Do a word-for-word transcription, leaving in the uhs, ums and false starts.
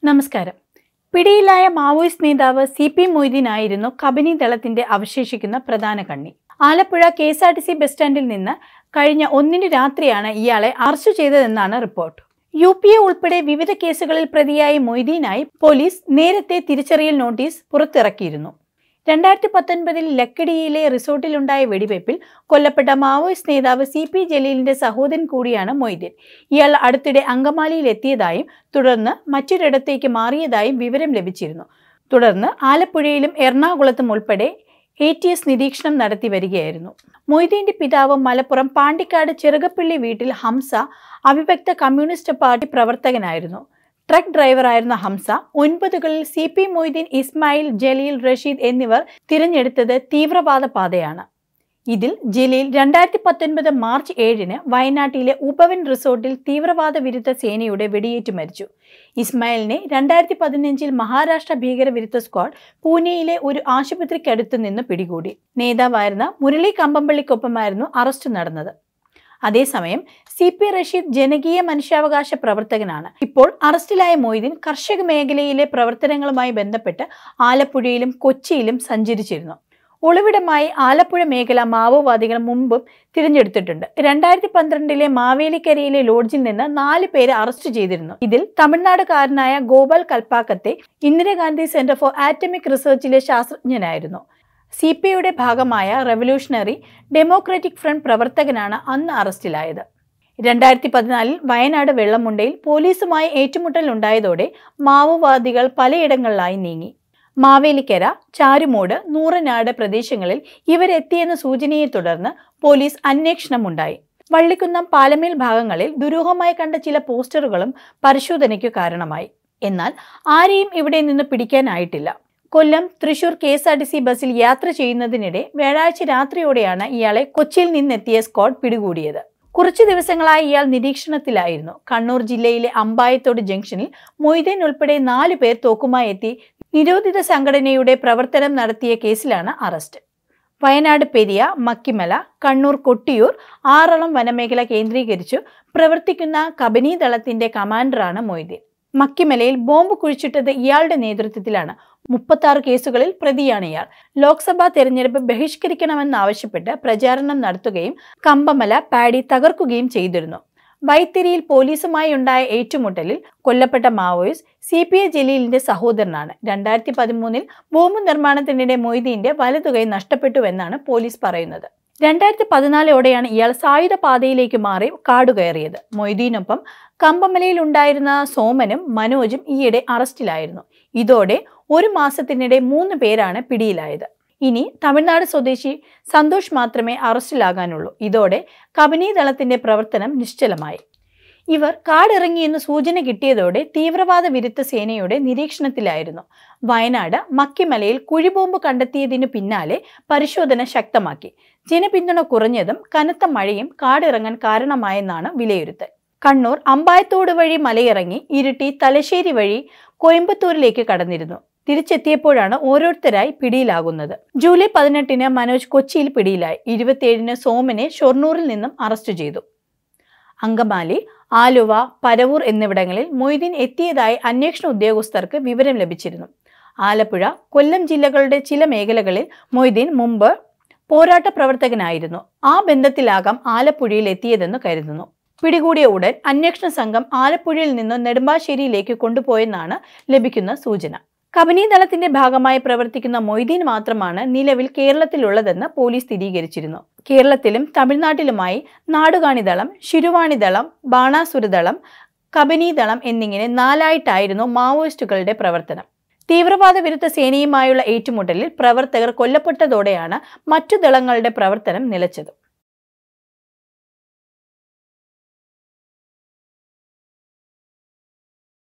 നമസ്കാരം. പിടിയിലായ മാവോയിസ്റ്റ് നേതാവ് സി പി മൊയ്തീനായിരുന്നു കബനി ദളത്തിന്റെ അവശേഷിക്കുന്ന പ്രധാന കണ്ണി. Alappuzha K S R T C bus സ്റ്റാൻഡിൽ നിന്ന് കഴിഞ്ഞ ഒന്നിന് രാത്രിയാണ് ഇയാളെ അറസ്റ്റ് ചെയ്തതെന്നാണ് റിപ്പോർട്ട്. യു പി എ ഉൾപ്പെടെ വിവിധ കേസുകളിൽ പ്രതിയായ മൊയ്തീനായി പോലീസ് നേരത്തെ തിരിച്ചറിയൽ നോട്ടീസ് പുറത്തിറക്കിയിരുന്നു. രണ്ടായിരത്തി പത്തൊൻപതിൽ ലക്കിടിയിലെ റിസോർട്ടിലുണ്ടായ വെടിവയ്പിൽ കൊല്ലപ്പെട്ട മാവോയിസ്റ്റ് നേതാവ് സി പി ജലീലിന്റെ സഹോദരൻ കൂടിയാണ് മൊയ്തീൻ. ഇയാൾ അടുത്തിടെ അങ്കമാലിയിൽ എത്തിയതായും തുടർന്ന് മറ്റൊരിടത്തേക്ക് മാറിയതായും വിവരം ലഭിച്ചിരുന്നു. തുടർന്ന് ആലപ്പുഴയിലും എറണാകുളത്തും ഉൾപ്പെടെ എ ടി എസ് നിരീക്ഷണം നടത്തി വരികയായിരുന്നു. മൊയ്തീന്റെ പിതാവ് മലപ്പുറം പാണ്ടിക്കാട് ചെറുകപ്പള്ളി വീട്ടിൽ ഹംസ അവിഭക്ത കമ്മ്യൂണിസ്റ്റ് പാർട്ടി പ്രവർത്തകനായിരുന്നു. ട്രക്ക് ഡ്രൈവറായിരുന്ന ഹംസ ഒൻപതുകളിൽ സി പി മൊയ്തീൻ, ഇസ്മായിൽ, ജലീൽ, റഷീദ് എന്നിവർ തിരഞ്ഞെടുത്തത് തീവ്രവാദ പാതയാണ്. ഇതിൽ ജലീൽ രണ്ടായിരത്തി പത്തൊൻപത് മാർച്ച് ഏഴിന് വയനാട്ടിലെ ഉപവൻ റിസോർട്ടിൽ തീവ്രവാദ വിരുദ്ധ സേനയുടെ വെടിയേറ്റ് മരിച്ചു. ഇസ്മായിലിനെ രണ്ടായിരത്തി പതിനഞ്ചിൽ മഹാരാഷ്ട്ര ഭീകരവിരുദ്ധ സ്ക്വാഡ് പൂനെയിലെ ഒരു ആശുപത്രിക്കടുത്തു നിന്ന് പിടികൂടി. നേതാവായിരുന്ന മുരളി കമ്പമ്പള്ളിക്കൊപ്പമായിരുന്നു അറസ്റ്റ് നടന്നത്. അതേസമയം സി പി റഷീദ് ജനകീയ മനുഷ്യാവകാശ പ്രവർത്തകനാണ്. ഇപ്പോൾ അറസ്റ്റിലായ മൊയ്തീൻ കർഷക മേഖലയിലെ പ്രവർത്തനങ്ങളുമായി ബന്ധപ്പെട്ട് ആലപ്പുഴയിലും കൊച്ചിയിലും സഞ്ചരിച്ചിരുന്നു. ഒളിവിടമായി ആലപ്പുഴ മേഖല മാവോവാദികൾ മുമ്പും തിരഞ്ഞെടുത്തിട്ടുണ്ട്. രണ്ടായിരത്തി പന്ത്രണ്ടിലെ മാവേലിക്കരയിലെ ലോഡ്ജിൽ നിന്ന് നാല് പേരെ അറസ്റ്റ് ചെയ്തിരുന്നു. ഇതിൽ തമിഴ്നാടുകാരനായ ഗോപാൽ കൽപ്പാക്കത്തെ ഇന്ദിരാഗാന്ധി സെന്റർ ഫോർ ആറ്റമിക് റിസർച്ചിലെ ശാസ്ത്രജ്ഞനായിരുന്നു. സി പി ഐയുടെ ഭാഗമായ റവല്യൂഷണറി ഡെമോക്രാറ്റിക് ഫ്രണ്ട് പ്രവർത്തകനാണ് അന്ന് അറസ്റ്റിലായത്. രണ്ടായിരത്തി പതിനാലിൽ വയനാട് വെള്ളമുണ്ടയിൽ പോലീസുമായി ഏറ്റുമുട്ടൽ ഉണ്ടായതോടെ മാവോവാദികൾ പലയിടങ്ങളിലായി നീങ്ങി. മാവേലിക്കര, ചാരുമൂട്, നൂറനാട് പ്രദേശങ്ങളിൽ ഇവരെത്തിയെന്ന സൂചനയെ തുടർന്ന് പോലീസ് അന്വേഷണമുണ്ടായി. വള്ളിക്കുന്നം, പാലമേൽ ഭാഗങ്ങളിൽ ദുരൂഹമായി കണ്ട ചില പോസ്റ്ററുകളും പരിശോധനയ്ക്കു കാരണമായി. എന്നാൽ ആരെയും ഇവിടെ നിന്ന് പിടിക്കാനായിട്ടില്ല. Kollam, Thrissur K S R T C ബസ്സിൽ യാത്ര ചെയ്യുന്നതിനിടെ വ്യാഴാഴ്ച രാത്രിയോടെയാണ് ഇയാളെ കൊച്ചിയിൽ നിന്നെത്തിയ സ്ക്വാഡ് പിടികൂടിയത്. കുറച്ചു ദിവസങ്ങളായി ഇയാൾ നിരീക്ഷണത്തിലായിരുന്നു. കണ്ണൂർ ജില്ലയിലെ അമ്പായത്തോട് ജംഗ്ഷനിൽ മൊയ്തീൻ ഉൾപ്പെടെ നാലു പേർ തോക്കുമായി എത്തി നിരോധിത സംഘടനയുടെ പ്രവർത്തനം നടത്തിയ കേസിലാണ് അറസ്റ്റ്. വയനാട് പെരിയ, മക്കിമല, കണ്ണൂർ കൊട്ടിയൂർ, ആറളം വനമേഖല കേന്ദ്രീകരിച്ചു പ്രവർത്തിക്കുന്ന കബനി ദളത്തിന്റെ കമാൻഡറാണ് മൊയ്തീൻ. മക്കിമലയിൽ ബോംബ് കുഴിച്ചിട്ടത് ഇയാളുടെ നേതൃത്വത്തിലാണ്. മുപ്പത്തി ആറ് കേസുകളിൽ പ്രതിയാണ് ഇയാൾ. ലോക്സഭാ തെരഞ്ഞെടുപ്പ് ബഹിഷ്കരിക്കണമെന്നാവശ്യപ്പെട്ട് പ്രചാരണം നടത്തുകയും കമ്പമല, പാടി തകർക്കുകയും ചെയ്തിരുന്നു. വൈത്തിരിയിൽ പോലീസുമായി ഉണ്ടായ ഏറ്റുമുട്ടലിൽ കൊല്ലപ്പെട്ട മാവോയിസ്റ്റ് സി പി ഐ ജലീലിന്റെ സഹോദരനാണ്. രണ്ടായിരത്തി പതിമൂന്നിൽ ബോംബ് നിർമ്മാണത്തിനിടെ മൊയ്തീന്റെ വലതുകൈ നഷ്ടപ്പെട്ടുവെന്നാണ് പോലീസ് പറയുന്നത്. രണ്ടായിരത്തി പതിനാലോടെയാണ് ഇയാൾ സായുധ പാതയിലേക്ക് മാറി കാടുകയറിയത്. മൊയ്തീനൊപ്പം കമ്പമലയിൽ ഉണ്ടായിരുന്ന സോമനും മനോജും ഈയിടെ അറസ്റ്റിലായിരുന്നു. ഇതോടെ ഒരു മാസത്തിനിടെ മൂന്ന് പേരാണ് പിടിയിലായത്. ഇനി തമിഴ്നാട് സ്വദേശി സന്തോഷ് മാത്രമേ അറസ്റ്റിലാകാനുള്ളൂ. ഇതോടെ കബനി ദളത്തിന്റെ പ്രവർത്തനം നിശ്ചലമായി. ഇവർ കാടിറങ്ങിയെന്ന് സൂചന കിട്ടിയതോടെ തീവ്രവാദ വിരുദ്ധ സേനയുടെ നിരീക്ഷണത്തിലായിരുന്നു. വയനാട് മക്കിമലയിൽ കുഴിബോംബ് കണ്ടെത്തിയതിനു പിന്നാലെ പരിശോധന ശക്തമാക്കി. ജനപിന്തുണ കുറഞ്ഞതും കനത്ത മഴയും കാടിറങ്ങാൻ കാരണമായെന്നാണ് വിലയിരുത്തൽ. കണ്ണൂർ അമ്പായത്തോട് വഴി മലയിറങ്ങി ഇരിട്ടി, തലശ്ശേരി വഴി കോയമ്പത്തൂരിലേക്ക് കടന്നിരുന്നു. തിരിച്ചെത്തിയപ്പോഴാണ് ഓരോരുത്തരായി പിടിയിലാകുന്നത്. ജൂലൈ പതിനെട്ടിന് മനോജ് കൊച്ചിയിൽ പിടിയിലായി. ഇരുപത്തിയേഴിന് സോമനെ ഷൊർണൂരിൽ നിന്നും അറസ്റ്റ് ചെയ്തു. അങ്കമാലി, ആലുവ, പരവൂർ എന്നിവിടങ്ങളിൽ മൊയ്തീൻ എത്തിയതായി അന്വേഷണ ഉദ്യോഗസ്ഥർക്ക് വിവരം ലഭിച്ചിരുന്നു. ആലപ്പുഴ, കൊല്ലം ജില്ലകളുടെ ചില മേഖലകളിൽ മൊയ്തീൻ മുമ്പ് പോരാട്ട പ്രവർത്തകനായിരുന്നു. ആ ബന്ധത്തിലാകാം ആലപ്പുഴയിൽ എത്തിയതെന്ന് കരുതുന്നു. പിടികൂടിയ ഉടൻ അന്വേഷണ സംഘം ആലപ്പുഴയിൽ നിന്ന് നെടുമ്പാശ്ശേരിയിലേക്ക് കൊണ്ടുപോയെന്നാണ് ലഭിക്കുന്ന സൂചന. കബനി ദളത്തിന്റെ ഭാഗമായി പ്രവർത്തിക്കുന്ന മൊയ്തീൻ മാത്രമാണ് നിലവിൽ കേരളത്തിലുള്ളതെന്ന് പോലീസ് സ്ഥിരീകരിച്ചിരുന്നു. കേരളത്തിലും തമിഴ്നാട്ടിലുമായി നാടുകാണിദളം, ശിരുവാണിദളം, ബാണാസുരദളം, കബനി ദളം എന്നിങ്ങനെ നാലായിട്ടായിരുന്നു മാവോയിസ്റ്റുകളുടെ പ്രവർത്തനം. തീവ്രവാദ വിരുദ്ധ സേനയുമായുള്ള ഏറ്റുമുട്ടലിൽ പ്രവർത്തകർ കൊല്ലപ്പെട്ടതോടെയാണ് മറ്റു ദളങ്ങളുടെ പ്രവർത്തനം നിലച്ചത്.